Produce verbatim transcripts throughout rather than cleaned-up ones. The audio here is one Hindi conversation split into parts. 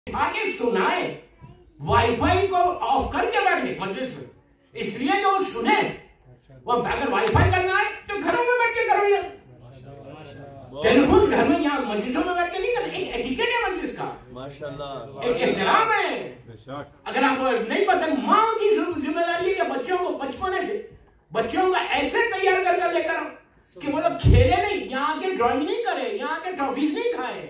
आगे सुनाए, वाईफाई को ऑफ करके बैठे मजलिस में, इसलिए जो सुने वो अगर वाईफाई करना है तो घरों में बैठ के करो यार, टेलीफोन घर में यहाँ मस्जिदों में बैठ के नहीं करना। एक एटिकेट है मस्जिद का, माशाल्लाह, एक एहतराम है। अगर आप नहीं पता, माँ की जिम्मेदारी है बच्चों को बचपन से बच्चों को ऐसे तैयार कर कर लेकर कि वो लोग खेले नहीं, यहाँ के ड्राइंग नहीं करे, यहाँ के ट्रॉफीज नहीं खाए।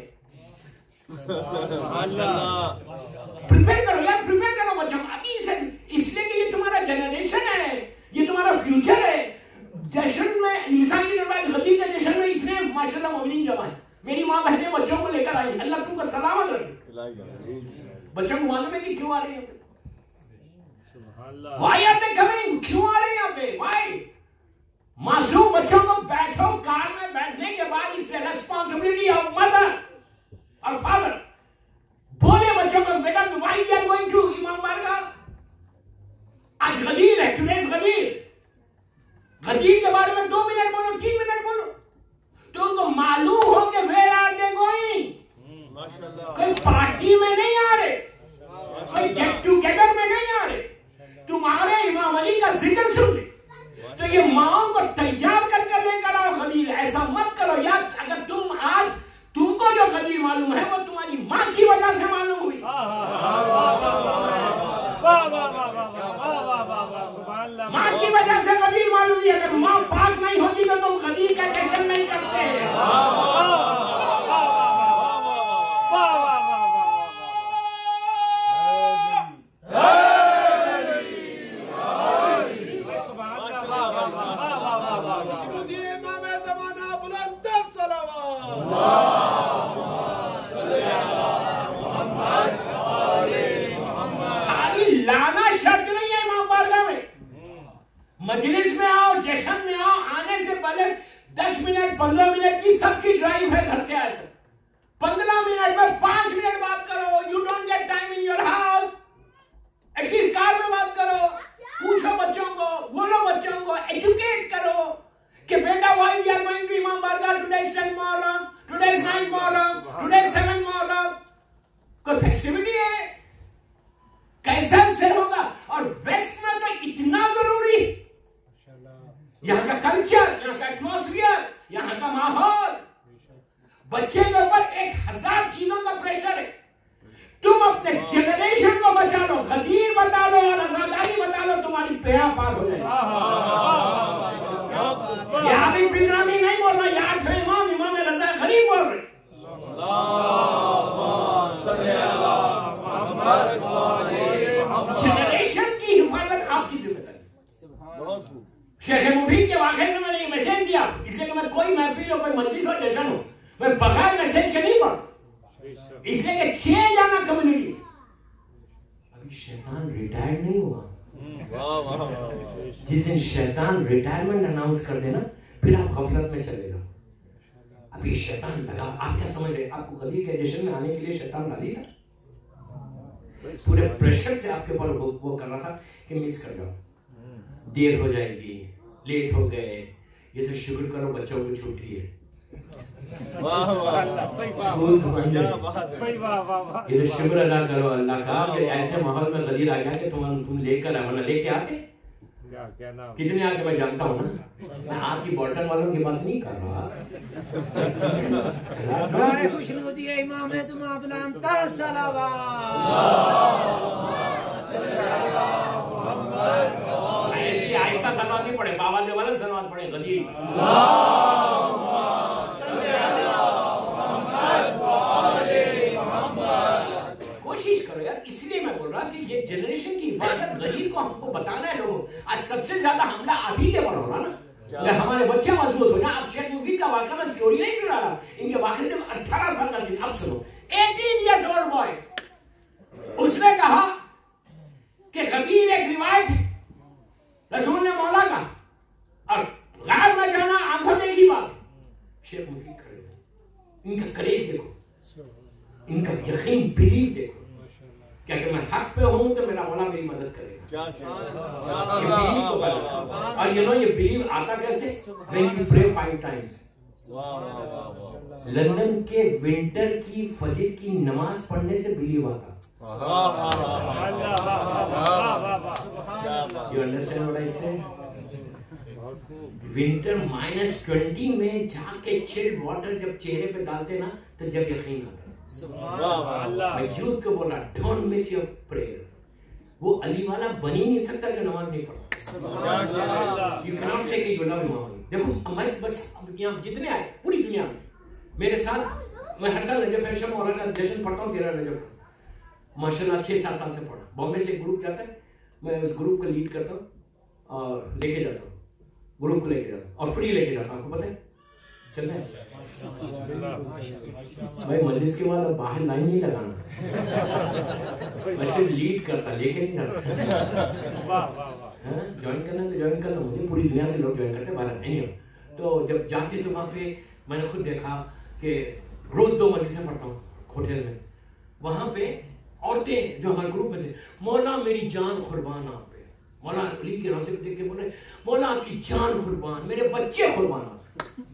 प्रिपेयर करो यार, प्रिपेयर करो बच्चों अभी से, इसलिए कि ये तुम्हारा जनरेशन है, ये तुम्हारा फ्यूचर है। जश्न में इंसान की गदी के जश्न में इतने माशाल्लाह मोमिनीन जमा है। मेरी माँ बहनें बच्चों को लेकर आई, अल्लाह तुमको सलामत रखे। बच्चों को मालूम है कि क्यों आ रहे हैं, वाई आर दे कमिंग, क्यों आ रहे हैं यहाँ पे, वाई? मासूम बच्चों को बैठो, कार में बैठने के बाद इससे रेस्पॉन्सिबिलिटी ऑफ मदर और फादर, बोले बच्चों को बेटा why we are going to इमाम बारगाह, आज गदीर है, टुडेज गदीर, गदीर के बारे में दो मिनट बोलो, तीन मिनट बोलो, तो उनको मालूम हो कि वेयर आर दे गोइंग। माशाल्लाह, कोई पार्टी में नहीं आ रहे, कोई गेट टुगेदर में नहीं आ रहे, तुम्हारे इमाम अली का जिक्र सुन ले, तो ये माओ को तैयार करके लेकर आओ गदीर। ऐसा मत करो यार, अगर तुम आज तुमको जो गदीर मालूम है वो तुम्हारी माँ की वजह से मालूम हुई। माँ की वजह से गदीर मालूम हुई, अगर माँ पाक नहीं होती तो तुम गदीर का टेंशन नहीं करते। मजलिस में आओ, जश्न में आओ, आने से पहले दस मिनट पंद्रह मिनट की सबकी ड्राइव है घर से आए तक, पंद्रह मिनट में पांच मिनट बात करो। You don't get time in your house, at least car में बात करो, पूछो बच्चों को, बोलो बच्चों को, एजुकेट करो कि बेटा why we are going to इमाम बारगाह, today is ten Muharram, today is nine Muharram, today is seven Muharram. कोई फेस्टिविटी है, कैसा से होगा? और वेस्ट में तो इतना जरूरी, यहाँ का कल्चर, यहाँ का एटमॉस्फियर, यहाँ का माहौल, बच्चे के ऊपर एक हजार चीजों का प्रेशर है। तुम अपने जनरेशन को बचा लो, गदीर बता लो और आजादी बता लो, तुम्हारी बेड़ा पार हो जाएगी। यहाँ भी बिगड़ानी नहीं बोल रहा, यार थे इमाम इमाम रजा गरीब बोल रहे। जनरेशन की हिफाजत आपकी जिम्मेदारी। शेख मुफीद के वाक़े में मैंने मैसेज दिया, इसलिए कि मैं कोई महफिल हो, कोई मजलिस हो, जश्न हो, मैं बगैर मैसेज के नहीं पढ़ता, इसलिए कि छह जाना कम्युनिटी। अभी शैतान रिटायर्ड नहीं हुआ। जिस दिन शैतान रिटायरमेंट अनाउंस कर देना, फिर आप गफलत में चले जाओ। अभी शैतान लगा, आप क्या समझ रहे? आपको गदीर के जश्न में आने के लिए शैतान राजी था, पूरे प्रेशर से आपके ऊपर वो, वो कर रहा था कि मिस कर जाओ, देर हो जाएगी, लेट हो गए, ये तो शुक्र करो बच्चों को छुट्टी है, ये तो शुक्र अदा करो अल्लाह का कि ऐसे माहौल में गदीर आ गया कि तुम तुम लेकर आए, वरना लेके आते कितने आके मैं जानता हूँ ना, मैं आपकी बॉटल वालों की बात नहीं कर रहा। इमाम है तुम आप आहिस्ता सलवात नहीं पड़े, बाबा ने वाला सलवात पड़े, गदीर। कोशिश करो यार, इसलिए मैं बोल रहा कि ये जनरेशन की हिफाजत गदीर को हमको बताना है लोगों। आज सबसे ज्यादा हमला अभी के पर हो रहा ना, अगर हमारे बच्चे मजबूत हो ना। अब शेख मुफीद का वाक़ा में स्टोरी नहीं सुना रहा, इनके वाक़े में अठारह साल का सीन। अब सुनो, अठारह इयर्स ओल्ड बॉय, उसने कहा कि गदीर एक रिवायत है रसूल ने मौला का, और गायब में जाना आंखों में की बात। शेख मुफीद खड़े, इनका करेज देखो, इनका यकीन, बिलीव देखो, क्या कि मैं हक पे हूं तो मेरा मौला मेरी मदद करेगा। क्या क्या? ये बिलीव को, और यू नो ये बिलीव आता कैसे? When you pray five times, London के विंटर की फजर की नमाज पढ़ने से बिलीव आता। यू अंडरस्टैंड व्हाट आई से? विंटर माइनस ट्वेंटी में जाके चिल्ड वाटर जब चेहरे पे डालते ना तो जब यकीन आता। मैं यूथ को बोला डोंट मिस योर प्रेयर। वो अली वाला बन ही नहीं सकता जो नमाज नहीं पढ़ता। You cannot say कि you love Imam Ali। देखो मैं बस अब यहाँ जितने आए पूरी दुनिया में मेरे साथ, मैं हर साल नजफ फैशन मौलाना का जश्न पढ़ता हूँ तेरह नजफ का, माशाल्लाह छह सात साल से पढ़ा। बॉम्बे से एक ग्रुप जाता है, मैं उस ग्रुप को लीड करता हूँ और लेके जाता हूँ, ग्रुप को लेके जाता हूँ और फ्री लेके जाता हूँ। आपको पता है चलना है भाई, मजलिस के बाद बाहर लाइन नहीं लगाना, मैं सिर्फ लीड करता लेके नहीं जाता। ज्वाइन करना तो ज्वाइन करना, मुझे पूरी दुनिया से लोग ज्वाइन करते बाहर नहीं हो। तो जब जाते तो वहाँ पे मैंने खुद देखा कि रोज दो मजलिसें पढ़ता हूँ होटल में, वहाँ पे औरतें जो हमारे ग्रुप में थे, मौला मेरी जान कुर्बान आप पे, मौला अली के रोज़े को देख के बोल रहे मौला आपकी जान कुर्बान, मेरे बच्चे कुर्बान आप।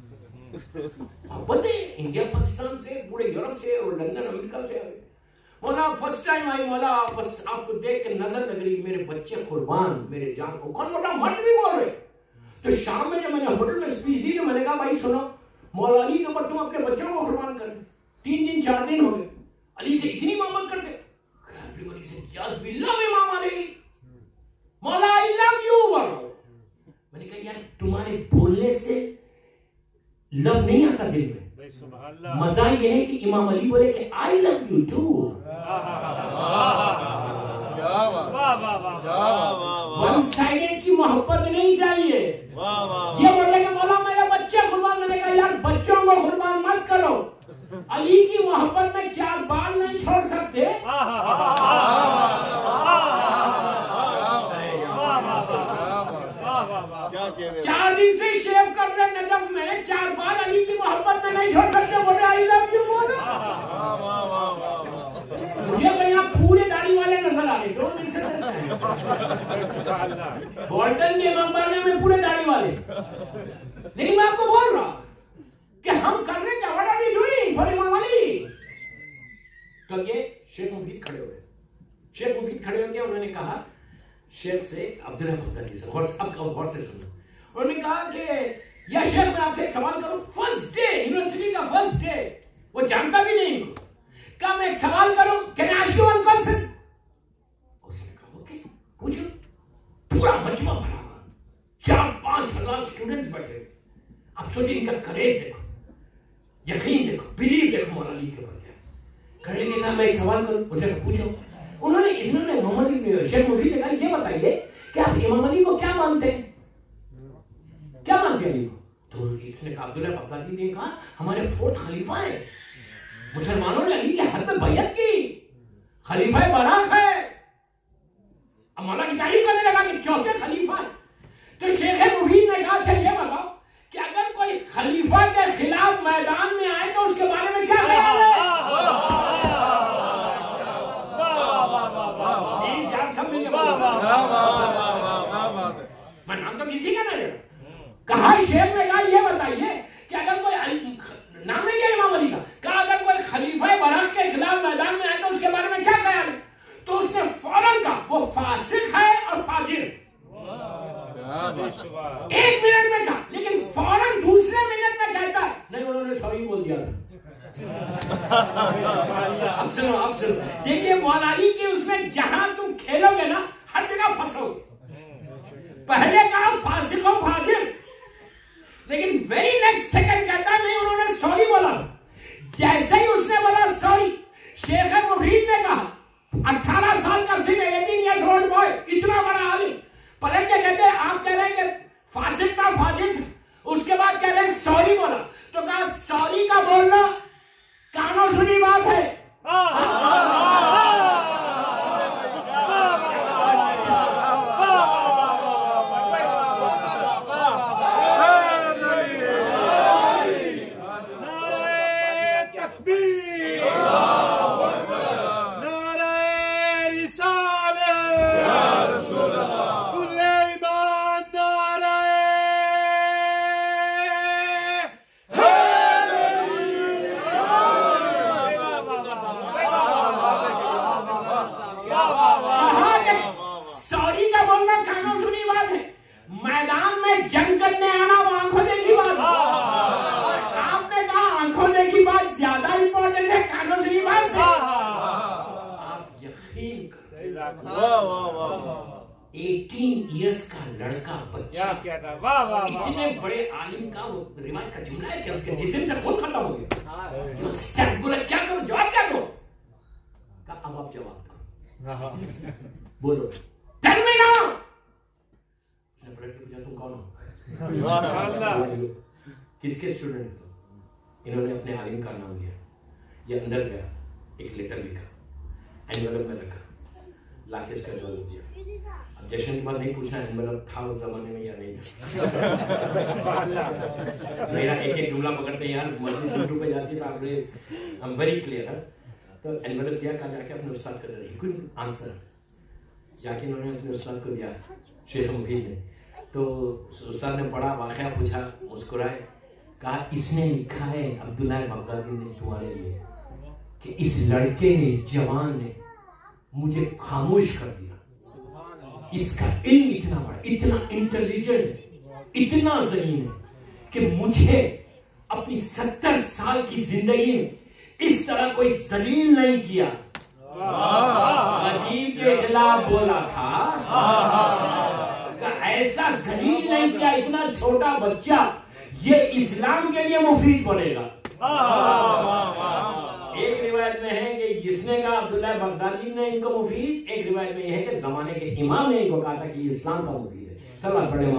पता है इंडिया पाकिस्तान से, पूरे यूरोप से और लंदन अमेरिका से आए, मौला फर्स्ट टाइम आई, मौला बस आपको देख के नजर लग रही, मेरे बच्चे कुर्बान, मेरे जान को। कौन मौला मर्द भी बोल रहे। तो शाम में जब मैंने होटल में स्पीच दी तो मैंने कहा भाई सुनो, मौला अली के ऊपर तुम अपने बच्चों को कुर्बान कर, तीन दिन चार दिन हो गए, अली से इतनी मोहब्बत करते। Everybody said, yes, we love Imam Ali. मौला I love you बोलो। मैंने कहा यार तुम्हारे बोलने से लव नहीं आता दिल में, मजा ये है कि इमाम अली बोले कि I love you too. One sided की मोहब्बत नहीं चाहिए। ये बोले कि मौला मेरे बच्चे कुर्बान, मैंने कहा यार बच्चों को कुर्बान मत करो, अली की मोहब्बत में चार बाल नहीं छोड़ सकते। चार दिन से शेव कर रहे नजफ में, चार बाल अली की मोहब्बत में नहीं छोड़ सकते, बोले आई लव यू बोलो। मुझे तो यहाँ पूरे दाढ़ी वाले नजर आ रहे, डोंट मिसअंडरस्टैंड। बॉल्टन के मकबरे में पूरे दाढ़ी वाले, लेकिन मैं आपको बोल रहा कि हम कर रहे क्या, what are we doing for Imam Ali. तो ये शेख मुफीद खड़े हुए, शेख मुफीद खड़े होकर उन्होंने कहा शेख से अब्दुल्ला बगदादी से, और अब गौर से सुनो, उन्होंने कहा कि या शेख मैं आपसे एक सवाल करूं, फर्स्ट डे यूनिवर्सिटी का फर्स्ट डे, वो जानता भी नहीं, कहा मैं एक सवाल करूं, can I ask you one question. उसने कहा ओके पूछो। पूरा मजमा भरा, चार पांच हजार स्टूडेंट्स बैठे। अब सोचिए इनका करेज देखो, यकीन देखो, बिलीव देखो मौला अली के ऊपर। करने के कहा मैं एक सवाल करूं, उसे पूछो। उन्होंने इसने मोहम्मद शेख मुफीद ने कहा ये बताइए कि आप इमाम अली को क्या मानते हैं, क्या मानते हैं अली को। तो इसने कहा, अब्दुल्ला बगदादी ने कहा हमारे फोर्थ खलीफा है, मुसलमानों ने अली के हाथ में बैयत की, खलीफा बराक है। अब मौला की तारीफ करने लगा कि चौथे खलीफा है। तो शेख मुफीद ने कहा ये बताओ कि अगर कोई खलीफा के खिलाफ मैदान में आए तो उसके बारे में क्या ख्याल है। मैं नाम तो किसी का नहीं कहा, शेख ने कहा ये बताइए कि अगर कोई नाम नहीं लिया इमाम अली का, कहा अगर कोई खलीफा बराक के खिलाफ मैदान में आए तो उसके बारे में क्या ख्याल है। तो उसने फौरन कहा वो फासिक है और फाजिर। एक मिनट में कहा, लेकिन फौरन दूसरे मिनट में कहता है नहीं उन्होंने सॉरी बोल दिया था। अब सुनो अब सुनो, देखिए मौला अली की उसमें जहां तुम खेलोगे ना हर जगह फंसोगे। पहले कहा फासिक और फाजिर, लेकिन वेरी नेक्स्ट सेकंड कहता नहीं उन्होंने सॉरी बोला। जैसे ही उसने बोला सॉरी, शेख मुफीद ने कहा अठारह साल का सिर्फ एटीन ईयर्स ओल्ड बॉय, इतना बड़ा आलिम, पलट के कहते आप कह रहे हैं फासिक था फाजिर, उसके बाद कह रहे हैं सॉरी बोला। तो कहा सॉरी का बोलना कानों सुनी बात है। Hey! कहा कि सॉरी का बोलना कानों सुनी बात है, मैदान में जंग करने आना वो आंखों देखी बात है। और आपने कहा आंखों देखी बात ज्यादा इंपॉर्टेंट है कानों सुनी बात से। आप यकीन करें, अठारह इयर्स का लड़का बच्चा क्या था, वाह वाह वाह, इतने बड़े आलिम का वो रिवायत का जुमला है कि उसके जिस्म से खून खत्म हो गया। स्टैंड बोला क्या करो, जवाब क्या दो? कहा अब आप जवाब दो, बोलो टेल मी नाउ। उसने पलट के पूछा तुम कौन हो? किसके स्टूडेंट हो? इन्होंने अपने आलिम का नाम लिया, ये अंदर गया, एक लेटर लिखा, एनवेलप में रखा, लाके उसका जवाब दिया। अब जश्न की बात नहीं पूछना, एनवेलप था उस जमाने में या नहीं था। मेरा एक एक जुमला पकड़ते यार, मस्जिद यूट्यूब पे जाती है आप आई एम वेरी क्लियर। तो एनवेलप दिया, कहा जाके अपने उस्ताद को दे, कुड आंसर, जाके उन्होंने अपने उस्ताद को दिया, शेख मुफीद ने। तो उस्ताद ने पढ़ा, वाकया पूछा, मुस्कुराए, कहा इसने लिखा है अब्दुल्लाह बगदादी ने तुम्हारे लिए कि इस लड़के ने, इस जवान ने मुझे खामोश कर दिया। इसका इल्म इतना बड़ा, इतना इंटेलिजेंट, इतना ज़हीन है कि मुझे अपनी सत्तर साल की जिंदगी में इस तरह कोई जलील नहीं किया। गरीब के खिलाफ बोला था, ऐसा जलील नहीं किया, इतना छोटा बच्चा ये इस्लाम के लिए मुफीद बनेगा। एक रिवायत में है कि जिसने कहा अब्दुल्लाह बगदादी ने इनको मुफीद, एक रिवायत में है कि जमाने के इमाम ने इनको कहा था कि इस्लाम का मुफीद है। सलात पढ़े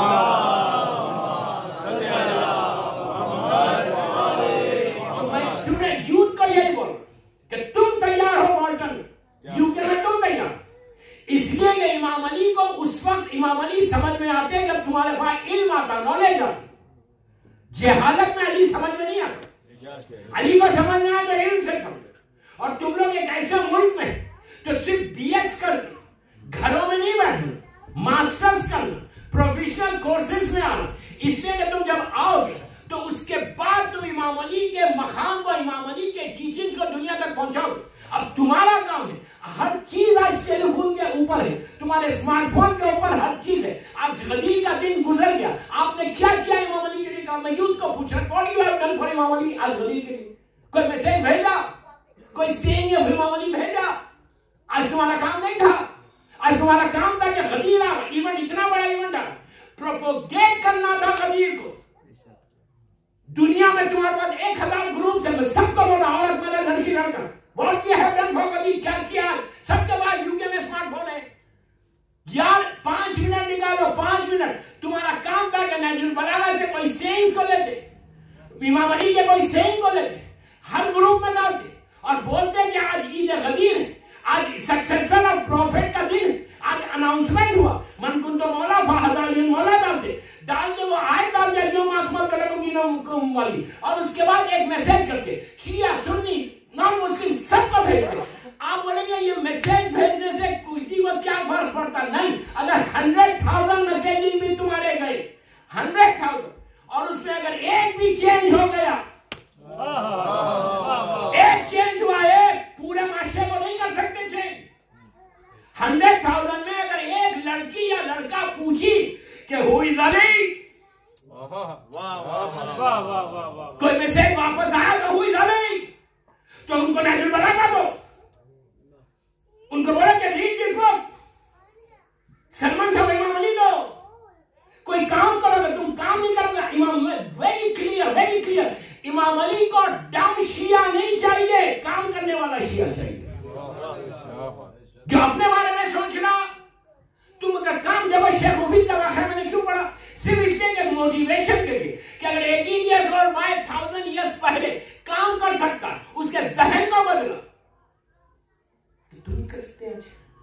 तो मैं स्टूडेंट यूथ को यही बोल कि तुम तैयार हो मॉल्टन, यूके में तुम तैयार। इसलिए कि इमाम अली को उस वक्त इमाम अली समझ में आते जब तुम्हारे पास इल्म आता, नॉलेज आती। जहालत में अली समझ में नहीं आता, अली को समझना है तो इल्म से समझो। और तुम लोग एक ऐसे मुल्क में तो सिर्फ बीएस करके घरों में नहीं बैठना, मास्टर्स करना, प्रोफेशनल कोर्सेज में आना, इससे कि तुम जब आओगे तो उसके बाद तुम इमाम अली के मकाम को, इमाम अली के टीचिंग्स को दुनिया तक पहुंचाओगे। अब तुम्हारा काम है, हर चीज आज टेलीफोन के ऊपर है, तुम्हारे स्मार्टफोन के ऊपर हर चीज है। आज गली का दिन गुजर गया, आपने क्या किया इमाम अली के लिए काम? मैं यूथ को पूछ रहा हूं, इमाम अली आज गली के लिए कोई मैसेज भेजा, कोई सेंग या इमाम अली भेजा? आज तुम्हारा काम नहीं था, आज तुम्हारा काम था कि गदीरा इवेंट, इतना बड़ा इवेंट है, प्रोपोगेट करना था गदीर को। दुनिया में तुम्हारे पास एक हजार ग्रुप है, मैं सबको बोला औरत मेरा लड़की लड़का बहुत किया है, डन फॉर कभी क्या किया, सबके पास यूके में स्मार्टफोन है यार। पांच मिनट निकालो, पांच मिनट तुम्हारा काम था कि नजरुल बलागा से कोई सेंस को लेते, इमाम अली के कोई सेंस को लेते, हर ग्रुप में डालते और बोलते कि आज ईद गदीर है, आज सक्सेसर ऑफ प्रॉफिट का दिन है, आज अनाउंसमेंट हुआ, मन कुन तो मौला फहदालिन मौला डालते, डाल के वो आयत डाल दिया जो माकमल करेगो वाली, और उसके बाद एक मैसेज करके शिया सुन्नी नॉन मुस्लिम सबको भेजते। आप बोलेंगे ये मैसेज भेजने से किसी को क्या फर्क पड़ता? नहीं, अगर हंड्रेड थाउजेंड मैसेज भी तुम्हारे गए, हंड्रेड थाउजेंड, और उसमें अगर एक भी चेंज हो गया, एक चेंज हुआ, एक पूरे माशरे को नहीं कर सकते चेंज। हंड्रेड थाउजेंड में अगर एक लड़की या लड़का पूछी कि हु इज अली, कोई मैसेज वापस आया तो हु इज अली, तो उनको नजर बलागा दो, उनको बोला कि रीड दिस बुक, सलमान साहब इमाम अली दो, कोई काम करोगे, तुम काम नहीं करोगे। इमाम वेरी क्लियर, वेरी क्लियर, इमाम अली को डम शिया नहीं चाहिए, काम करने वाला शिया चाहिए, जो अपने बारे में सोचना। तुम अगर काम, जब शेख मुफीद का वाक़या मैंने क्यों पढ़ा, सिर्फ इसलिए कि मोटिवेशन के लिए कि अगर एटीन इयर्स और बाय थाउजेंड इयर्स पहले काम कर सकता, उसके जहन को बदला, तो तुम कर सकते हैं।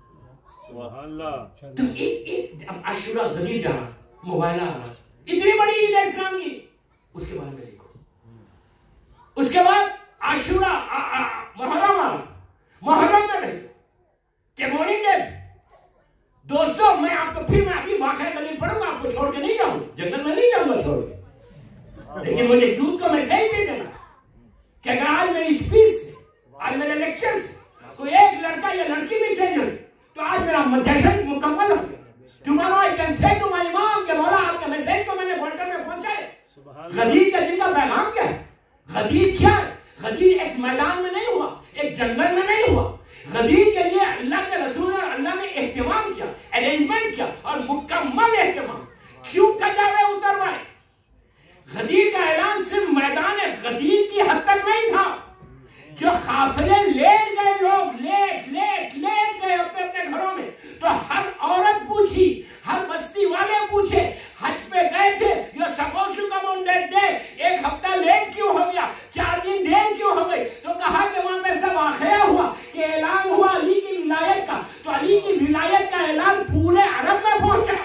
तुम एक एक अब आशुरा गदीर जाना, मोबाइल आ रहा, इतनी बड़ी ईद है इस्लाम की, उसके बारे में लिखो। उसके बाद आशुरा मुहर्रम आ, मुहर्रम में नहीं के मॉर्निंग डेज। दोस्तों मैं आपको फिर मैं अभी वाक़या गली पढ़ूंगा, आपको छोड़ के नहीं जाऊंगा, जंगल में नहीं जाऊंगा छोड़ के, लेकिन मुझे यूथ को मैसेज दे देना कि अगर आज मेरी स्पीच से, आज मेरे लेक्चर से कोई एक लड़का या लड़की भी चेंज हो जैसे मुकम्मल हो गया। Tomorrow I can say to my imam कि मौला आपके मैसेज को मैंने बॉर्डर में पहुंचाया। गदीर के दिन का पैगाम क्या है? गदीर क्या है? गदीर एक मैदान में नहीं हुआ, एक जंगल में नहीं हुआ। गदीर के लिए अल्लाह के रसूल और अल्लाह ने एहतिमाम किया, अरेंजमेंट किया और मुकम्मल एहतिमाम। क्यों कजावे उतरवाए? गदीर का ऐलान सिर्फ मैदान गदीर की हद तक नहीं था। जो काफिले लेट गए लोग, लेट लेट लेट गए अपने अपने घरों में, तो हर औरत पूछी, हर बस्ती वाले पूछे, हज पे गए थे, you suppose to come on that day, एक हफ्ता लेट क्यों हो गया, चार दिन देर क्यों हो गई? तो कहा कि वहां पे सब वाकया हुआ कि ऐलान हुआ अली की विलायत का, तो अली की विलायत का ऐलान पूरे अरब में पहुंचा।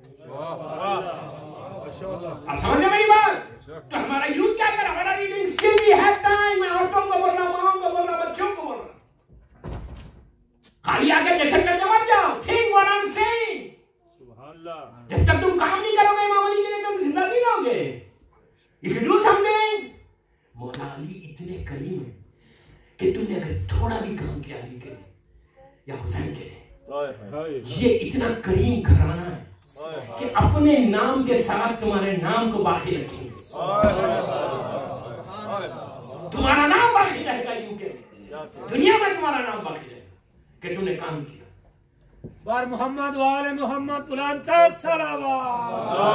आप समझ मेरी बात? तो हमारा यूथ क्या कर रहा है? स्किल भी है टाइम। मैं औरतों को बोल रहा, माओ को बोल रहा, बच्चों को बोल रहा, खाली आके जश्न करके मत जाओ। Think what I am saying. सुभान अल्लाह। जब तक तुम काम नहीं करोगे इमाम अली के लिए, तुम जिंदा नहीं रहोगे। इफ यू डू समथिंग, मौला अली इतने करीम है कि तुमने अगर थोड़ा भी काम किया अली के लिए या हुसैन के लिए, ये इतना करीम घराना है कि अपने नाम के साथ तुम्हारे नाम को बाकी रखेंगे। तुम्हारा नाम बाकी रहेगा यूके में, दुनिया में तुम्हारा नाम बाकी रहेगा कि तुमने काम किया। बार मोहम्मद वाले मोहम्मद बुलंद तक सलावत।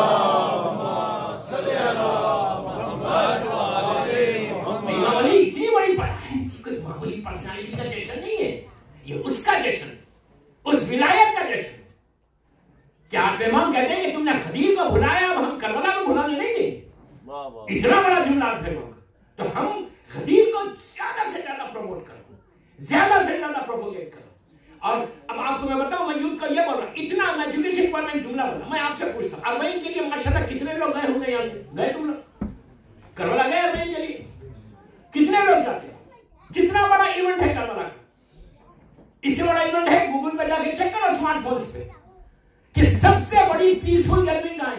इमाम अली इतनी बड़ी मामूली पर्सनालिटी का जश्न नहीं है, ये उसका जश्न, उस विलायत का जश्न। क्या आप इमाम कहते हैं कि तुमने खदीर को बुलाया, अब हम करबला को बुलाने नहीं देंगे? इतना बड़ा जुमला थे लोग। तो हम खदीर को ज्यादा से ज्यादा प्रमोट करो, ज्यादा से ज्यादा प्रोपोगेट करो। और अब आपको मैं बताऊं, मैं यूथ को ये बोल रहा, इतना मैं एजुकेशन पर मैं जुमला बोला। मैं आपसे पूछता हूं, अरबईन के लिए माशाल्लाह कितने लोग गए होंगे? यहाँ से गए तुम लोग? करबला गए अरबईन के लिए? कितने लोग जाते हैं? कितना बड़ा इवेंट है करबला का? इससे बड़ा इवेंट है, गूगल पे जाके चेक करो स्मार्टफोन पे, कि सबसे बड़ी पीसफुल गैदरिंग है।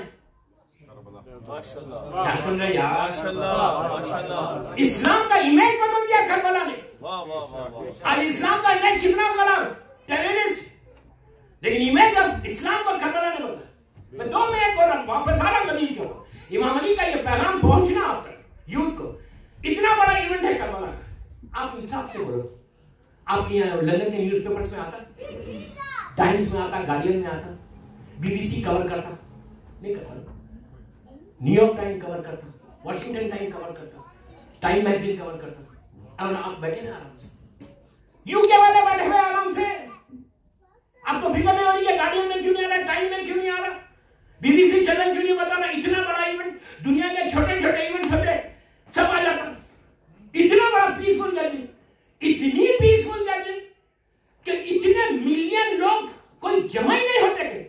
क्या सुन रहे यार? माशाल्लाह। इस्लाम का इमेज बदल दिया करबला ने। वाह वाह वाह। आज इस्लाम का इमेज कितना गलत, टेररिस्ट, लेकिन इमेज ऑफ इस्लाम को करबला ने बदला। मैं दो मिनट बोल रहा हूं, वापस आ रहा गली को। इमाम अली का ये पैगाम पहुंचना आप तक, यूथ को। इतना बड़ा इवेंट है करबला का। आप इंसाफ से बोलो, आपके यहाँ लंदन के न्यूज़पेपर्स में आता, टाइम्स में आता, गार्डियन में आता, बीबीसी कवर करता नहीं करता, न्यूयॉर्क टाइम कवर करता, वॉशिंगटन टाइम कवर करता, टाइम मैगजीन कवर करता। और आप बैठे ना आराम से, यूके वाले बैठे हुए आराम से। आपको फिक्र नहीं हो रही है गार्डियन में क्यों नहीं आ रहा, टाइम में क्यों नहीं आ रहा, बीबीसी चैनल क्यों नहीं बता रहा? इतना बड़ा इवेंट, दुनिया के छोटे छोटे इवेंट होते सब आ जाता। इतना बड़ा पीसफुल गैदरिंग, इतनी पीसफुल गैदरिंग कि इतने मिलियन लोग कोई जमा ही नहीं होते थे।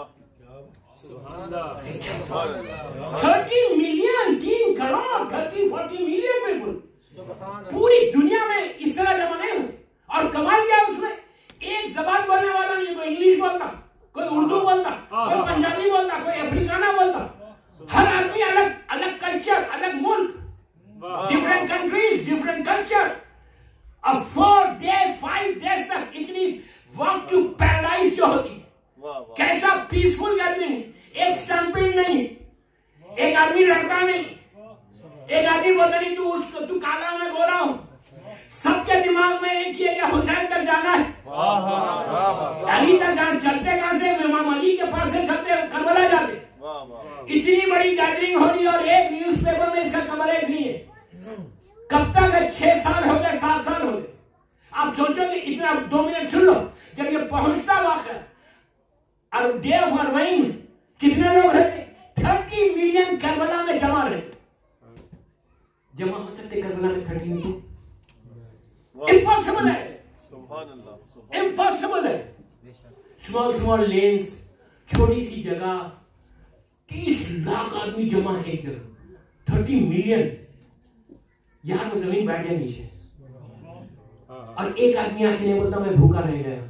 थर्टी मिलियन, तीन crore, thirty forty million people पूरी दुनिया में इस तरह जमा नहीं हुए। और कमाल क्या उसमें, एक जबान बोलने वाला नहीं, कोई इंग्लिश बोलता, कोई उर्दू बोलता, कोई पंजाबी बोलता, कोई अफ्रीकाना बोलता। हर आदमी अलग अलग कल्चर, अलग मुल्क, डिफरेंट कंट्रीज, डिफरेंट कल्चर। अब फोर डेज फाइव डेज तक इतनी वॉक टू पैराडाइज जो होती, कैसा पीसफुल गैदरिंग, एक स्टम्पिंग नहीं, एक आदमी लड़ता नहीं, एक आदमी बोलता नहीं तू उसको तू काला मैं गोरा हूं। सबके दिमाग में एक ही है कि हुसैन तक जाना है, अली तक जाना। चलते कहां से? इमाम अली के पास से चलते करबला जाते। इतनी बड़ी गैदरिंग हो रही और एक न्यूज़पेपर में इसका कवरेज नहीं है। कब तक? छह साल हो गए, सात साल हो गए। आप सोचोगे इतना, दो मिनट सुन लो, जब ये पहुंचता वाक़या और डे ऑफ अरबईन में कितने लोग रहते? थर्टी मिलियन करबला में जमा रहते। जमा हो सकते करबला में थर्टी मिलियन? इम्पॉसिबल है, इम्पॉसिबल है। स्मॉल स्मॉल लेन्स, छोटी सी जगह, तीस लाख आदमी जमा है एक जगह, थर्टी मिलियन। यार वो जमीन बैठ जाए नीचे और एक आदमी आके नहीं बोलता मैं भूखा रह गया।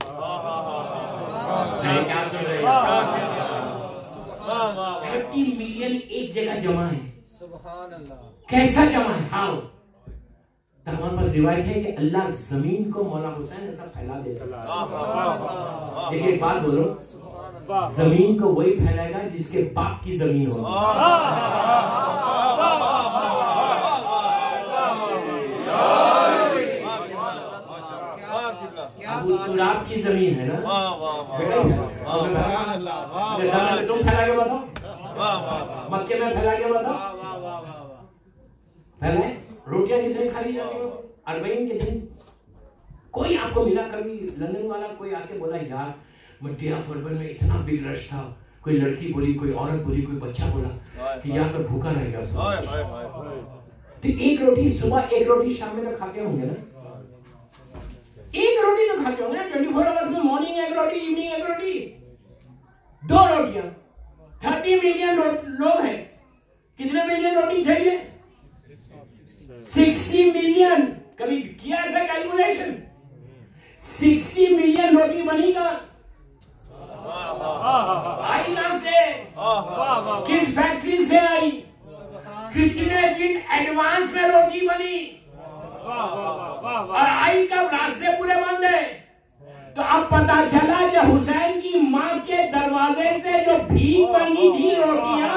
क्या सुन रहे हैं? थर्टी मिलियन एक जगह जमा है। कैसा जमा है? हाउ? तो हमारे पास रिवायत है कि अल्लाह जमीन को मौला हुसैन ऐसा फैला देता। लेकिन एक बात बोलो, जमीन को वही फैलाएगा जिसके बाप की जमीन होगी। अबू तुराब की जमीन है ना, तुम फैला के बताओ, मक्के में फैला के बताओ, फैलाए। रोटियां कितने खाई जाती हो अरबईन के दिन? कोई आपको मिला कभी लंदन वाला कोई आके बोला यार मड्डी ऑफ अर्बन में इतना बिग रश था, कोई लड़की बोली, कोई औरत बोली, कोई बच्चा बोला कि यार मैं भूखा रह गया। तो एक रोटी सुबह, एक रोटी शाम में तो खाते होंगे ना, एक रोटी तो खाते होंगे ट्वेंटी फोर आवर्स में, मॉर्निंग एक रोटी, इवनिंग एक रोटी, दो रोटियां। थर्टी मिलियन लोग हैं, कितने मिलियन रोटी चाहिए? Sixty million. कभी किया ऐसा कैलकुलेशन? सिक्सटी मिलियन रोटी बनेगा। आई कहां से? किस फैक्ट्री से आई? कितने दिन एडवांस में रोटी बनी? और आई कब? रास्ते पूरे बंद है। तो अब पता चला कि हुसैन की मां के दरवाजे से जो भीख बनी थी रोटियां,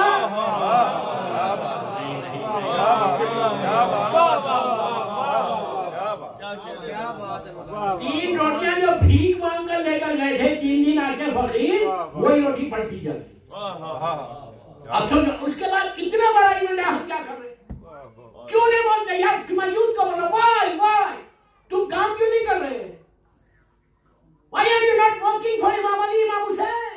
तीन रोटियां जो भीख मांग कर लेकर गए थे तीन दिन आके फकीर, वही रोटी पलटी जाती। अब तो उसके बाद इतना बड़ा इवेंट हम क्या कर रहे? क्यों नहीं बोलते यार? तुम्हारा यूथ को बोलो, वाई वाई तुम काम क्यों नहीं कर रहे? Why are you not working for Imam Ali, Imam Hussein?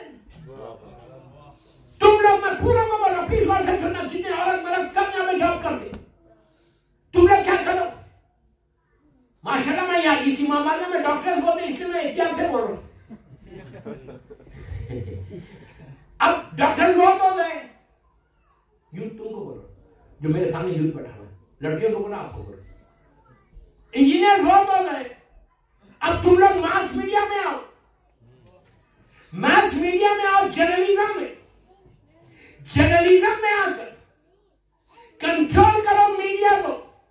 तुम लोग, मैं पूरा को बोलो, प्लीज बात से सुनना, जितने औरत मर्द सब यहाँ पे जॉब करते, तुम लोग क्या करो? माशाल्लाह मैं यार इसी मामले में डॉक्टर्स बोलते, इससे मैं एहतियात से बोल रहा हूं। अब डॉक्टर्स बहुत हो गए, यूथ तुमको बोलो, जो मेरे सामने यूथ बैठा हुआ है, लड़कियों को बोला, आपको बोलो, इंजीनियर्स बहुत हो गए। अब तुम लोग मास मीडिया में आओ, मास मीडिया में आओ, जर्नलिज्म में, जर्नलिज्म में आकर कंट्रोल करो मीडिया को।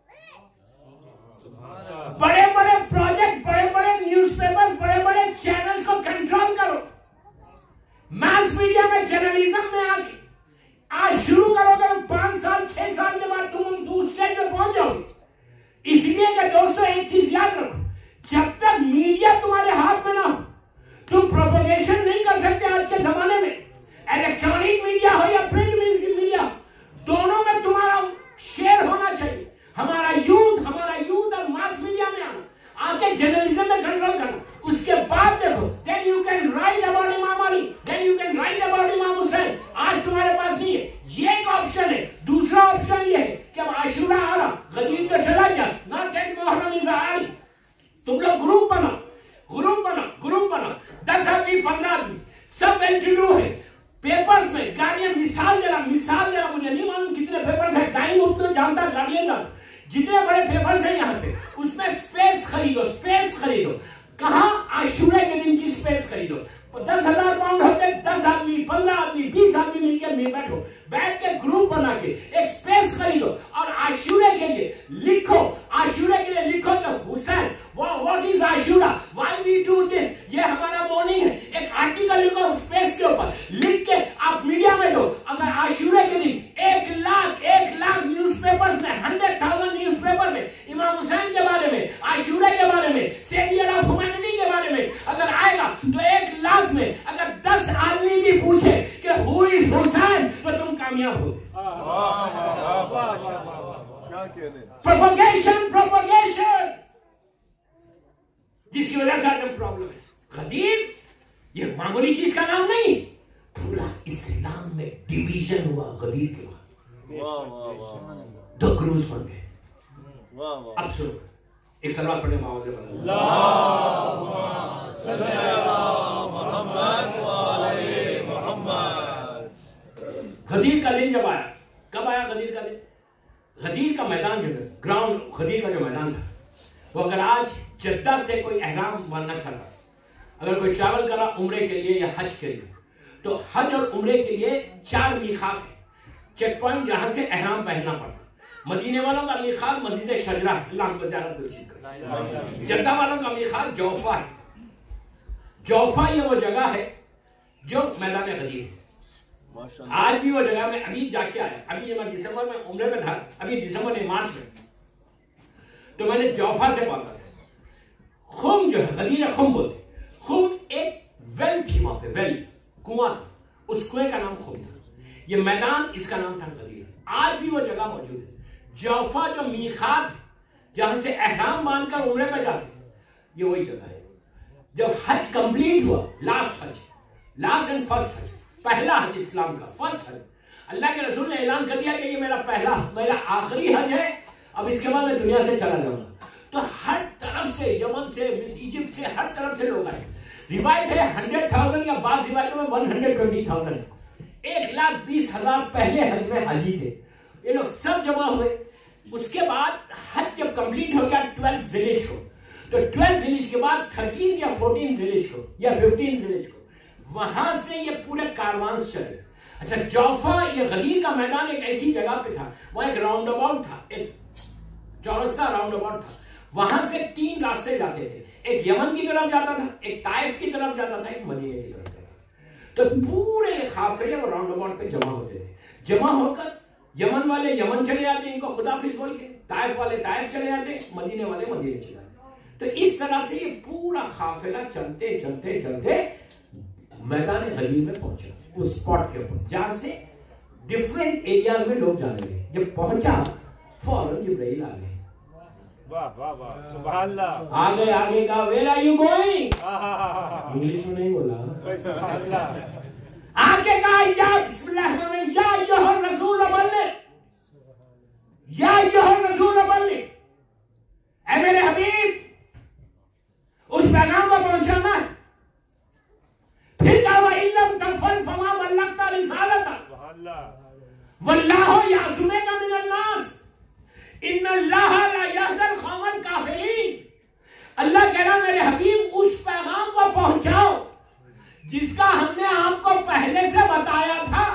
बड़े बड़े प्रोजेक्ट, बड़े बड़े न्यूज़पेपर, बड़े बड़े चैनल्स को कंट्रोल करो। मास मीडिया में, जर्नलिज्म में आके आज शुरू करोगे, पांच साल छह साल के बाद तुम दूसरे पे पहुंच जाओगे। इसलिए कि दोस्तों एक चीज याद रखो, जब तक मीडिया तुम्हारे हाथ में ना हो, तुम प्रोपेगेशन नहीं कर सकते। आज के जमाने में इलेक्ट्रॉनिक मीडिया हो या प्रिंट मीडिया, दोनों में तुम्हारा शेयर होना चाहिए। हमारा यूथ, हमारा यूथ और मास मीडिया में आना, आके जर्नलिज्म में कंट्रोल करना। उसके बाद देखो, then you can write about इमाम Ali, then you can write about इमाम हुसैन। आज तुम्हारे पास नहीं है, ये एक ऑप्शन है। दूसरा ऑप्शन ये है कि अब आशूरा आ रहा, गदीर तो चला गया ना, टेन मोहर्रम इज़ आ रही, तुम लोग ग्रुप बना, ग्रुप बना, ग्रुप बना, दस आदमी, पंद्रह आदमी, सब वेल टू डू है। पेपर्स में गाड़ियां, मिसाल जरा, मिसाल जरा, मुझे नहीं मालूम कितने पेपर्स है, टाइम उतना जानता, गाड़ियां जानता, जितने बड़े पेपर्स हैं यहाँ पे, उसमें स्पेस खरीदो, स्पेस खरीदो। कहाँ? आशूरा के दिन की स्पेस खरीदो। दस हजार पाउंड होते, दस आदमी, पंद्रह आदमी, बीस आदमी मिलकर मिल बैठो, बैठ के ग्रुप बना के एक स्पेस खरीदो और आशूरा के लिए लिखो, आशूरा के लिए लिखो तो Hussain, what is Ashura, why we do this, ये हमारा मॉर्निंग है। एक आर्टिकल लिखो स्पेस के ऊपर, लिख के आप मीडिया में दो। अगर आशूरा के दिन एक लाख एक लाख न्यूज़पेपर्स में, हंड्रेड थाउजेंड न्यूज़पेपर में इमाम हुसैन के बारे में, आशूरा के बारे में, सेवियर ऑफ ह्यूमैनिटी के बारे में अगर आएगा, तो एक लाख में अगर दस आदमी भी पूछे कि हु इज हुसैन, तो तुम कामयाब हो। प्रोपगेशन, प्रोपगेशन, जिसकी वजह से आज प्रॉब्लम है। गदीर ये मामूली चीज का नाम नहीं, पूरा इस्लाम में डिवीजन हुआ गदीर के बाद। दो ग्रुप्स बन गए। अब सुनो, एक सलवात पढ़ने माओ गदीर का दिन जब आया, कब आया गदीर का दिन? गदीर का मैदान जो है, ग्राउंड, गदीर का जो मैदान था, वो अगर आज जद्दा से कोई एहराम बांधना चाहता, अगर कोई ट्रैवल कर रहा उम्रे के लिए या हज के लिए, तो हज और उम्रे के लिए चार मीकात है, चेक पॉइंट जहां से एहराम पहनना पड़ता। मदीने वालों का मीकात मस्जिद शजरा अल्लाह को ज़ियारत नसीब करे। जद्दा वालों का मीकात जौफा है। जौफा ये वो जगह है जो मैदान गदीर है। आज भी वो जगह में अभी जाके आया, अभी जब मैं दिसंबर में उम्रे में था, अभी दिसंबर में मार्च में, तो मैंने जौफा से पढ़ा था। खुम जो है गदीर खुम बोलते, खुम एक वेल थी वहां पे, वेल कुआं था, उस कुएं का नाम खुम था। ये मैदान इसका नाम था गदीर। आज भी वो जगह मौजूद है। जौफा जो मीकात जहां से एहराम बांधकर उम्रे में जाते, ये वही जगह है। जब हज कंप्लीट हुआ, लास्ट हज, लास्ट एंड फर्स्ट हज, पहला हज इस्लाम का, फर्स्ट हज, अल्लाह के रसूल ने ऐलान कर दिया कि ये मेरा पहला मेरा आखिरी हज है, अब इसके बाद मैं दुनिया से चला जाऊंगा। तो हर तरफ से, यमन से, इजिप्ट से, हर तरफ से लोग आए। रिवायत है हंड्रेड थाउजेंड या बास रिवायतों में वन हंड्रेड ट्वेंटी थाउजेंड, एक लाख बीस हजार पहले हज में हाजी थे। ये लोग सब जमा हुए। उसके बाद हज जब कंप्लीट हो गया ट्वेल्थ जिलेज को, तो ट्वेल्थ जिलेज के बाद थर्टीन या फोर्टीन जिलेज को या फिफ्टीन जिलेज को, वहां से ये पूरे कारवान चले। अच्छा, जौफा ये गदीर का मैदान एक ऐसी जगह पे था, वहां एक राउंड अबाउट था, एक चौरस्ता राउंड अबाउट था। वहां से तीन रास्ते जाते थे, एक यमन की तरफ जाता था, एक ताइफ की तरफ जाता था, एक मदीने की तरफ जाता था। तो पूरे काफिले वो राउंड अबाउट पे जमा होते थे। जमा होकर यमन वाले यमन चले जाते, इनको खुदाफिज बोल के, ताइफ वाले ताइफ चले जाते, मदीने वाले मदीने चले जाते। तो इस तरह से ये पूरा काफिला चलते चलते चलते मैदान गदीर में पहुंचा, उस स्पॉट के ऊपर जहां से डिफरेंट एरियाज में लोग जाने लगे। जब पहुंचा फौरन जिब्राइल आ गए। वाह वाह वाह, सुभान अल्लाह। आगे आगे का where are you going, English में नहीं बोला, सुभान अल्लाह। आगे का या बिस्मिल्लाह या अय्युहर रसूल बल्लिग, या अय्युहर रसूल बल्लिग, ऐ मेरे हबीब उस पैगाम को पहुंचाना। फिर कहा व इल्लम तफल फमा बल्लगता रिसालता वल्लाहु यासुमुका मिनन नास इन्नल्लाह ला यहदिल कौमल काफिरीन। अल्लाह कह रहा मेरे हबीब उस पैगाम को पहुंचाओ जिसका हमने आपको पहले से बताया था,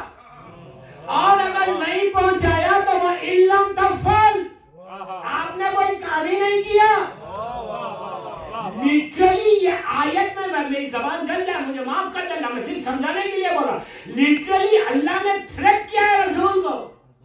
और अगर नहीं पहुंचाया तो वह इल्लम तफल, आपने कोई काम ही नहीं किया। लिटरली ये आयत में मैं मेरी जबान जल जाए, मुझे माफ कर देना, मैं सिर्फ समझाने के लिए बोल रहा। लिटरली अल्लाह ने थ्रेट किया है रसूल को,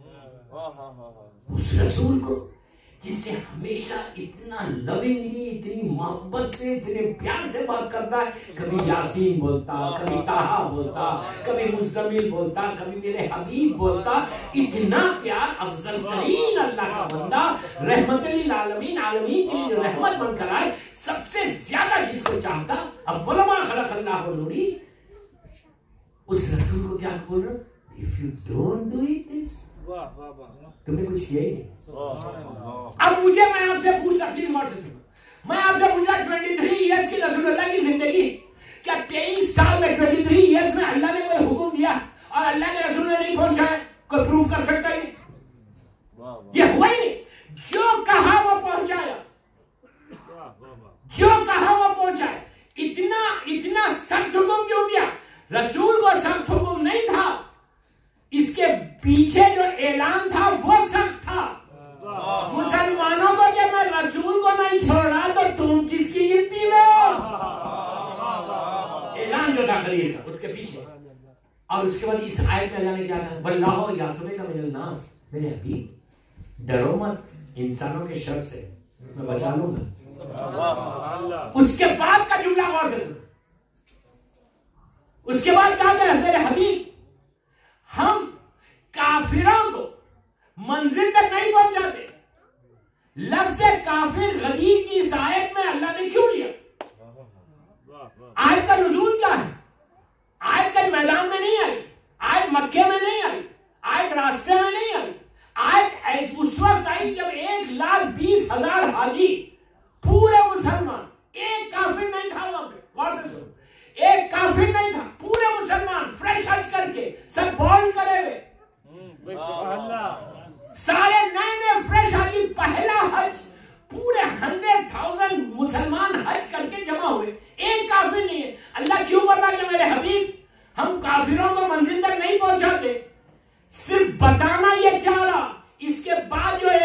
उस रसूल को जिससे हमेशा इतना लविंगली, इतनी मोहब्बत से, इतने प्यार से बात करता है। कभी यासीन बोलता, कभी ताहा बोलता, कभी मुज़्ज़मिल बोलता, कभी मेरे हबीब बोलता। इतना प्यार, अफजल तरीन अल्लाह का बंदा, रहमत लिल आलमीन, आलमीन के लिए रहमत बनकर आए, सबसे ज्यादा जिसको चाहता, अव्वल मा खलक़ल्लाहु नूरी, उस रसूल को क्या बोल रहा? If you don't do it this, तुमने कुछ किया ही नहीं। अब मुझे मैं आपसे पूछता, प्लीज गौर से सुनो, मैं आपसे पूछ रहा तेईस इयर्स की रसूलुल्लाह की जिंदगी, क्या तेईस साल में तेईस इयर्स में अल्लाह ने कोई हुक्म दिया और अल्लाह के रसूल ने नहीं पहुंचाया? कोई प्रूफ कर सकता है? ये हुआ ही नहीं। जो कहा वो पहुंचाया, जो कहा वो पहुंचाया। इतना इतना सख्त हुक्म क्यों दिया? रसूल को सख्त हुक्म नहीं था, इसके पीछे जो ऐलान था वो सख्त था। मुसलमानों को जब मैं रसूल को नहीं छोड़ रहा तो तुम किसकी गिनती में हो? ऐलान जो था करिए था उसके पीछे। और उसके बाद इस आयत में अल्लाह ने क्या कहा? वल्लाहु यासुमुका मिनन नास, मेरे हबीब डरो मत इंसानों के शर से, मैं बचा लूंगा। उसके बाद का जुमला गौर से सुनो। उसके बाद क्या कहा? मेरे हबीब हम काफिरों को मंजिल तक नहीं पहुंचाते। लफ्ज़ काफिर गदीर की इस आयत में अल्लाह ने क्यों लिया? आयत का नुज़ूल क्या है? आयत कल मैदान में नहीं आई, आयत मक्के में नहीं आई, आयत रास्ते में नहीं आई। आयत उस वक्त आई जब एक लाख बीस हजार हाजी, पूरे मुसलमान, एक काफिर नहीं था वहां पे। गौर से सुनो, एक काफिर नहीं था, पूरे मुसलमान फ्रेश हज करके, सब बॉन्ड करे हुए, सारे नए नए फ्रेश हाजी, पहला हज, पूरे हंड्रेड थाउजेंड मुसलमान हज करके जमा हुए, एक काफिर नहीं है। अल्लाह क्यों बता कि मेरे हबीब हम काफिरों को मंजिल तक नहीं पहुंचाते? सिर्फ बताना ये चाह रहा। इसके बाद जो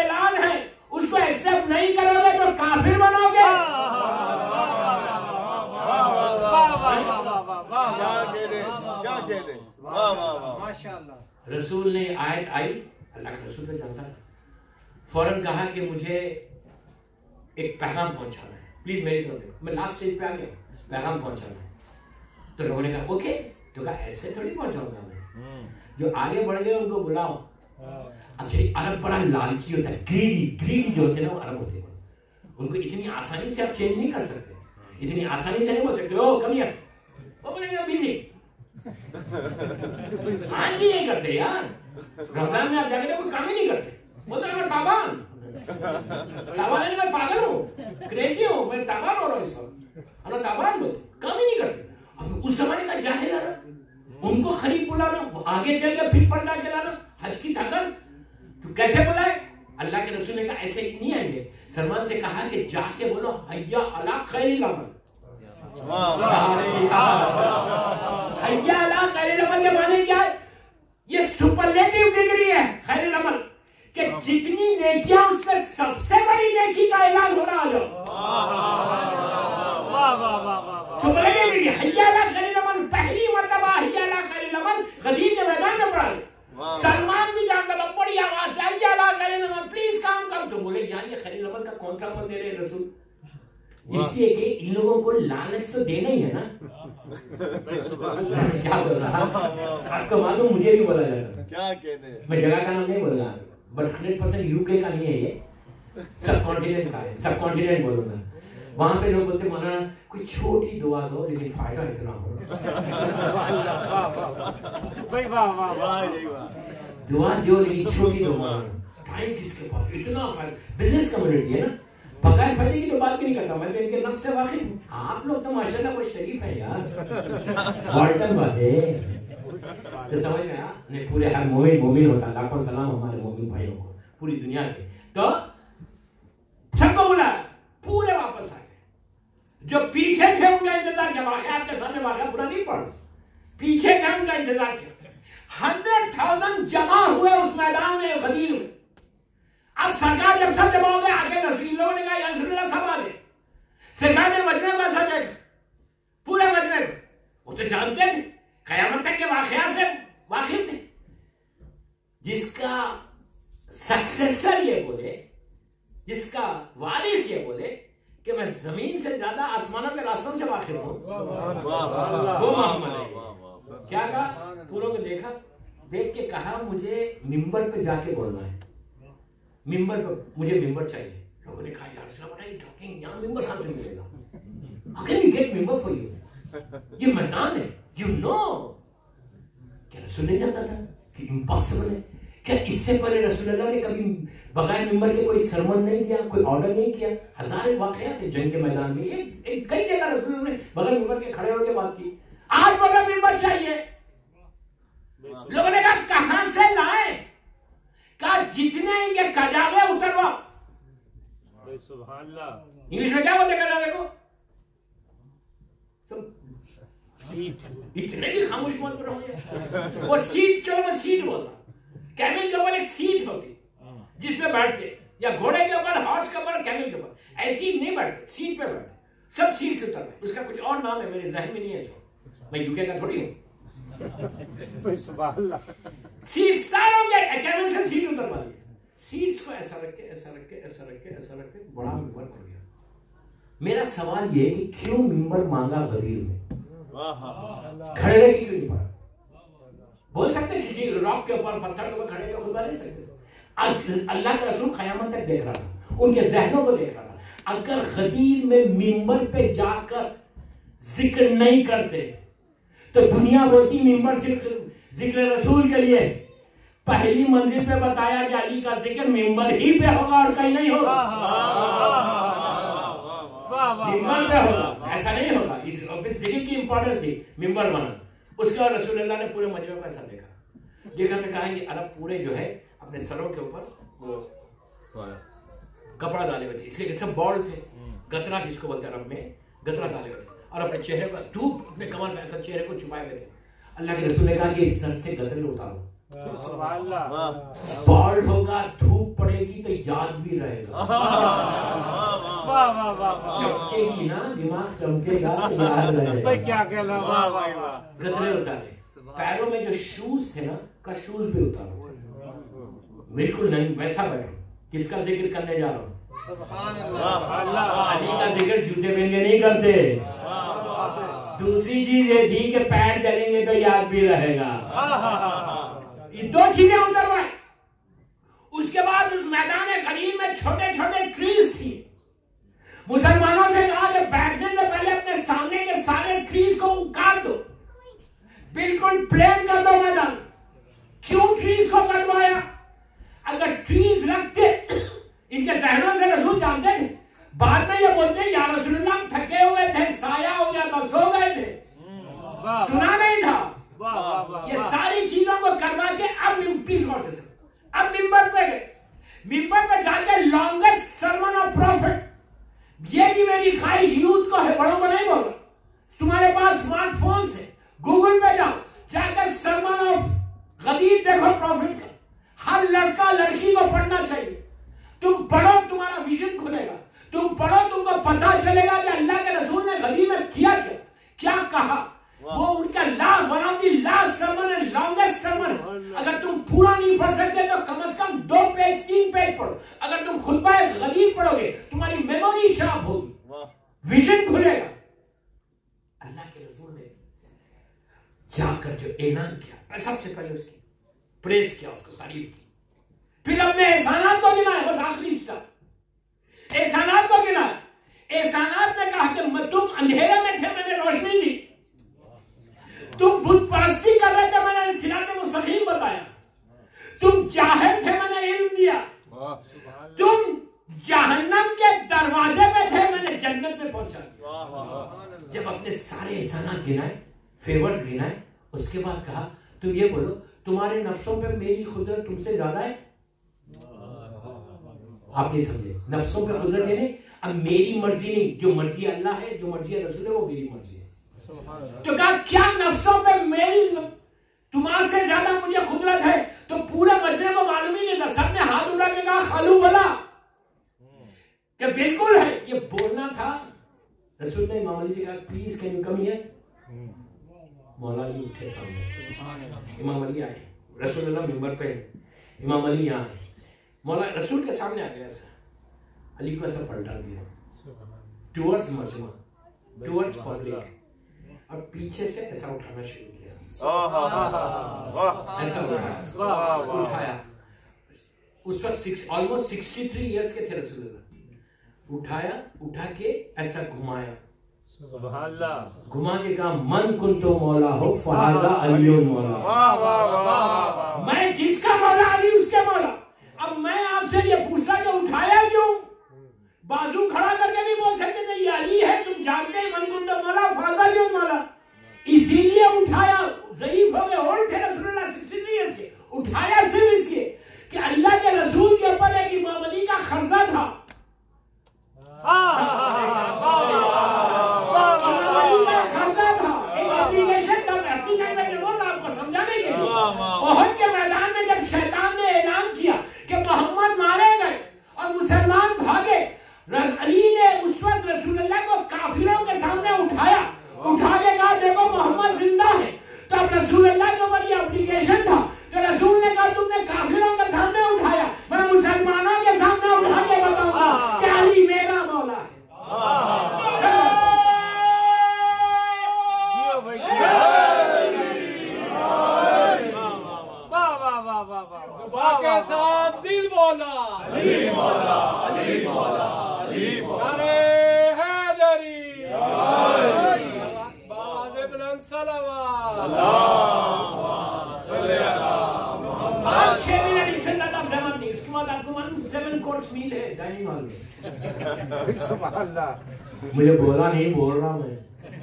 कहते वाह वाह वाह माशाअल्लाह। रसूल ने आयत आई, अल्लाह का रसूल तो जानता था, फौरन कहा कि मुझे एक पैगाम पहुंचाना है, प्लीज मेरी तरफ देखो। मैं लास्ट स्टेज पे आ गया, पैगाम पहुंचाना है। तो लोगों ने कहा ओके, तो कहा ऐसे थोड़ी पहुंचाऊंगा मैं, जो आगे बढ़ गए उनको बुलाओ। अच्छा, अरब बड़ा लालची होता है, ग्रीडी ग्रीडी जो होते हैं ना, वो अरब होते हैं, उनको इतनी आसानी से आप चेंज नहीं कर सकते, इतनी आसानी से नहीं बोल सकते ओ कम हियर, वो बोलेगा बिजी। आज भी नहीं करते यार, रमजान में आप जाके कोई काम ही नहीं करते, बोलते मैं ताबान ताबान है, मैं पागल हूँ, क्रेजी हूँ, मैं ताबान हो रहा हूँ इस वक्त, है ना, ताबान बोलते, काम ही नहीं करते। अब उस जमाने का जाहिल है, उनको खरीद बुलाना, आगे चल के फिर पलटा के लाना, हज की ताकत, तो कैसे बुलाए? अल्लाह के रसूल ने कहा ऐसे नहीं आएंगे। सलमान से कहा कि जाके बोलो हय्या अला खैरिल अमल, हय्या अला खैरिल अमल के माने क्या है? ये सुपरलेटिव डिग्री है खैरिल अमल, कि जितनी नेकियां उससे सबसे बड़ी नेकी का ऐलान हो रहा है। सुपरलेटिव डिग्री, हय्या अला खैरिल अमल, पहली मर्तबा हय्या अला खैरिल अमल गदीर के मैदान में पड़ा है। सलमान भी जानता था, बड़ी आवाज से हय्या अला खैरिल अमल, प्लीज काम कर। तो बोले यार ये खैरिल अमल का कौन सा अमल दे रहे रसूल? इसलिए कि इन लोगों को लालच तो देना ही है ना। क्या बोल रहा आपको मालूम, मुझे भी बोला जाता, क्या कहते हैं, मैं जगह का नाम नहीं बोल रहा, बट हंड्रेड परसेंट यूके का नहीं है ये, सब कॉन्टिनेंट का है, सब कॉन्टिनेंट बोलूंगा। वहां पे लोग बोलते मौलाना कोई छोटी दुआ दो लेकिन फायदा इतना हो। दुआ दो लेकिन छोटी दुआ, टाइम किसके पास, इतना फायदा, बिजनेस कम्युनिटी है ना, बगैर फायदे की तो बात भी नहीं करता, मैं तो इनके नफ्स से वाकिफ हूं। आप लोग तो माशाल्लाह बहुत शरीफ है यार, वाल्टन बात है, तो समझ में आया नहीं? पूरे हर मोमिन मोमिन होता, लाखों सलाम हमारे मोमिन भाइयों को पूरी दुनिया के। तो सबको बुलाया, पूरे वापस आए, जो पीछे थे उनका इंतजार किया, वाकया आपके सामने वाकया पूरा नहीं पढ़, पीछे थे उनका इंतजार किया। हंड्रेड थाउजेंड जमा हुए उस मैदान में गदीर में। अब सरकार जब सब जमा हो गए, आगे रसूल लोगों ने कहा या रसूलुल्लाह सब आ गए। सरकार ने मजमे का सब देखा, पूरे मजमे को, वो तो जानते थे, कयामत तक के वाकया से वाकिफ थे। जिसका सक्सेसर ये बोले, जिसका वारिस ये बोले कि मैं जमीन से ज्यादा आसमानों के रास्तों से वाकिफ हूं, वो मोहम्मद है। क्या कहा? पूरों को देखा, देख के कहा मुझे मिंबर पे जाके बोलना है, मिंबर पे मुझे मिंबर चाहिए। लोगों ने कहा यार व्हाट आर यू टॉकिंग, यहां मिंबर कहां से मिलेगा, हाउ कैन वी गेट मिंबर फॉर यू, ये मैदान है, यू नो। क्या रसूल नहीं जानता था कि इम्पॉसिबल है? क्या इससे पहले रसूलुल्लाह ने कभी बगैर मिंबर के कोई सरमन नहीं किया, कोई ऑर्डर नहीं किया? हजार वाकयात थे जंग के मैदान में, एक, एक कई जगह रसूल ने बगैर मिंबर के खड़े होकर बात की। आज बगैर मिंबर चाहिए, लोगों ने कहा कहां से लाए? कहा जितने इनके कजावे उतरवाओ। इंग्लिश में क्या बोलते कजावे को? सीट। इतने भी खामोश मत रहो, वो सीट, चलो मैं सीट बोलता, कैमल के ऊपर एक सीट होती जिसमें बैठते, या घोड़े के ऊपर, हॉर्स के ऊपर, कैमल के ऊपर, ऐसी नहीं बैठते, सीट पे बैठते, सब सीट से उतर, उसका कुछ और नाम है, मेरे जहन में नहीं है इसको, मैं यूके का थोड़ी हूँ। सीट सारों के कैमल से सीट उतरवा दी, सीट्स को ऐसा रख के ऐसा रख के ऐसा रख के ऐसा रख के बड़ा मिंबर हो गया। मेरा सवाल ये कि क्यों मिंबर मांगा गदीर में, खड़े रह के क्यों नहीं पड़ा? बोल सकते किसी रॉक के ऊपर, पत्थर के ऊपर खड़े होकर खुदा नहीं सकते। अल्लाह का रसूल क़यामत तक देख रहा था, उनके ज़हनों को देख रहा था। अगर गदीर में मिंबर पे जाकर जिक्र नहीं करते तो दुनिया बोलती मिंबर सिर्फ जिक्र रसूल के लिए। पहली मंजिल पे बताया कि अली का जिक्र मिंबर ही पे होगा और कहीं नहीं होगा, मिंबर पे होगा, ऐसा नहीं होगा। इस जिक्र की इंपॉर्टेंस थी, मिंबर बना। उसके बाद रसूलुल्लाह ने पूरे मजमे को ऐसा देखा, देखा तो कहा कि अरब पूरे जो है अपने सरों के ऊपर वो कपड़ा डाले हुए थे, इसलिए कि सब बॉल्ड थे, गतरा जिसको बोलते हैं अरब में, गतरा डाले हुए थे, और अपने चेहरे पर धूप, अपने कमर में ऐसा चेहरे को छुपाए हुए थे। अल्लाह के रसूल ने कहा कि इस सर से गतरे उतारो, बॉल्ड होगा, धूप पड़ेगी तो याद भी रहेगा, चमकेगी ना, दिमाग चमकेगा, याद रहेगा। क्या कहना, गतरे उतारे। पैरों में जो शूज थे ना, का शूज भी उतारो। बिल्कुल नहीं, वैसा बैठो। किसका जिक्र करने जा रहा हूँ? अली का जिक्र जूते महंगे नहीं करते। दूसरी चीज ये थी कि पैर चलेंगे तो याद भी रहेगा। ये दो चीजें उतरवाए। उसके बाद उस मैदान गलील में छोटे छोटे ट्रीज थी। मुसलमानों से कहा कि बैठने से पहले अपने सामने के सारे ट्रीज को काट दो, बिल्कुल प्लेन कर दो मैदान। क्यों ट्रीज को कटवाया? अगर ट्रीज रखते, इनके जहनों से रसूल जानते थे, बाद में ये बोलते या रसूलुल्लाह हम थके हुए थे, साया हो गया था, सो गए थे, सुना नहीं था। ये सारी चीजों को करवा के अब प्लीज अब मिंबर पे गए। मिंबर पे जाके लॉन्गेस्ट सरमन ऑफ प्रॉफिट, ये भी मेरी ख्वाहिश यूथ को है, बड़ों को नहीं बोल रहा। तुम्हारे पास स्मार्टफोन से गूगल पे जाओ, जाकर सरमन ऑफ गदीर देखो प्रॉफिट का। हर लड़का लड़की को पढ़ना चाहिए। तुम पढ़ो, तुम्हारा विजन खुलेगा। तुम पढ़ो, तुमको पता चलेगा कि अल्लाह के रसूल ने गदीर में किया क्या क्या कहा। वो उनका last, one of the last sermon है, लॉन्गेस्ट सरमन। अगर तुम पूरा नहीं पढ़ सकते तो कम से कम दो पेज तीन पेज पढ़ो। अगर तुम खुतबा गदीर पढ़ोगे तुम्हारी मेमोरी शार्प होगी, विजन खुलेगा। अल्लाह के रसूल ने जाकर जो ऐलान किया, सबसे पहले उसकी प्रेस किया, उसको तारीफ की। फिर अपने एहसानात को गिनाया, बस आखिरी स्टेप एहसानात को गिनाया। एहसानात ने कहा कि तुम अंधेरे में थे, मैंने रोशनी दी। तुम बुत परस्ती कर रहे थे, मैंने सिरात मुस्तकीम बताया। तुम जाहिल थे, मैंने इल्म दिया। तुम जहन्नम के दरवाजे पे थे, मैंने जन्नत में पहुंचा दिया। जब अपने सारे एहसानात गिनाए, फेवर्स गिनाए, उसके बाद कहा तुम ये बोलो तुम्हारे नफ्सों पे मेरी खुदरत तुमसे ज्यादा है? आप नहीं समझे। नफ्सों पे खुदरत नहीं, अब मेरी मर्जी नहीं, जो मर्जी अल्लाह है, जो मर्जी रसूल है, वो मेरी मर्जी है। तो कहा क्या नफ्सों पे मेरी तुम्हारे से ज्यादा मुझे खुदरत है? तो पूरे मजमे को मालूम ही नहीं था। सबने हाथ उठा के कहा खालू भला, कि बिल्कुल है। ये बोलना था। रसूल ने इमाम अली से कहा please can you come here. मौला अली उठे सामने से, इमाम अली आए, रसूलुल्लाह मिंबर पे, इमाम अली यहाँ आए, मौला रसूल के सामने आ गया। ऐसा अली को ऐसा पलटा दिया टुवर्ड्स मजमा, टुवर्ड्स पब्लिक, और पीछे से ऐसा उठाना शुरू किया। ऐसा उठाया उठाया उस वक्त ऑलमोस्ट सिक्सटी थ्री इयर्स के थे रसूलुल्लाह। उठाया, उठा के ऐसा घुमाया, घुमा के कहा मन कुंतो मौला हो फहाजा अलियुन मौला। मैं जिसका मौला अली उसके मौला। अब मैं आपसे ये पूछना कि उठाया क्यों? बाजू खड़ा करके नहीं बोल सकते थे ये अली है, तुम जानते हैं मन कुंतो मौला फहाजा अलियुन मौला। इसीलिए उठाया। ज़ईफ हो गए, ओल्ड थे रसूलुल्लाह सिक्सटी थ्री ईयर्स के। उठाया सिर्फ इसलिए कि अल्लाह के रसूल के ऊपर एक इमाम अली का खर्चा था। समझाने के लिए ओहद के मैदान में जब शैतान ने ऐलान किया कि मोहम्मद मारे गए और मुसलमान भागे, अली ने उस वक्त रसूलुल्लाह को काफिरों के सामने उठाया, उठा के कहा देखो मोहम्मद जिंदा है। तब रसूलुल्लाह के ऊपर ये एप्लीकेशन था कि रसूल ने कहा तुमने काफिरों के सामने उठाया, मैं मुसलमानों के सामने उठा के बताऊंगा कि अली मेरा मौला है। के साथ दिल बोला अली मौला, अली मौला, अली मौला। अरे हैदरी बाबा बुलंद सलावत अल्लाह सल्ले अला मुहम्मद। आज छह मिनट इससे ज्यादा जहमत नहीं। इसके बाद आपको मालूम सेवन कोर्स मील है डाइनिंग हॉल में। सुभान अल्लाह, मुझे बोला नहीं, बोल रहा मैं।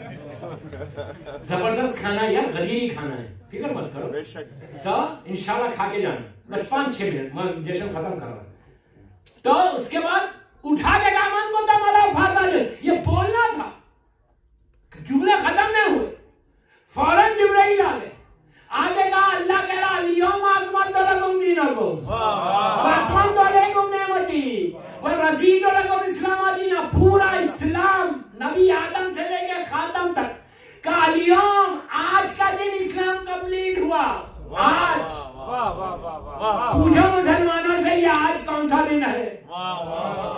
जबरदस्त खाना है यार, गदीरी खाना है, फिक्र मत करो। तो इंशाल्लाह खा के जाना। बस पांच छह मिनट मैं जश्न खत्म कर रहा। तो उसके बाद उठा के दामन को तमाला फासा ले, ये बोलना था, जुमले खत्म नहीं हुए। फौरन जिब्राइल आ गए, आगे कहा अल्लाह कह रहा अलियौम अकमलतु लकुम दीनकुम व अतममतु अलैकुम निअमती व रज़ीतु लकुम इस्लाम दीना। पूरा इस्लाम नबी आदम से लेकर खातम तक का अलियौम, आज का दिन इस्लाम का कंप्लीट हुआ आज। वाह वाह वाह वाह। पूछो मुसलमानों से ये आज कौन सा दिन है?